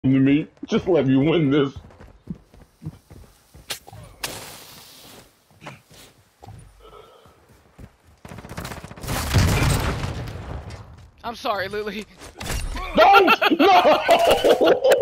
to me. Just let me win this. I'm sorry, Lily. No! No!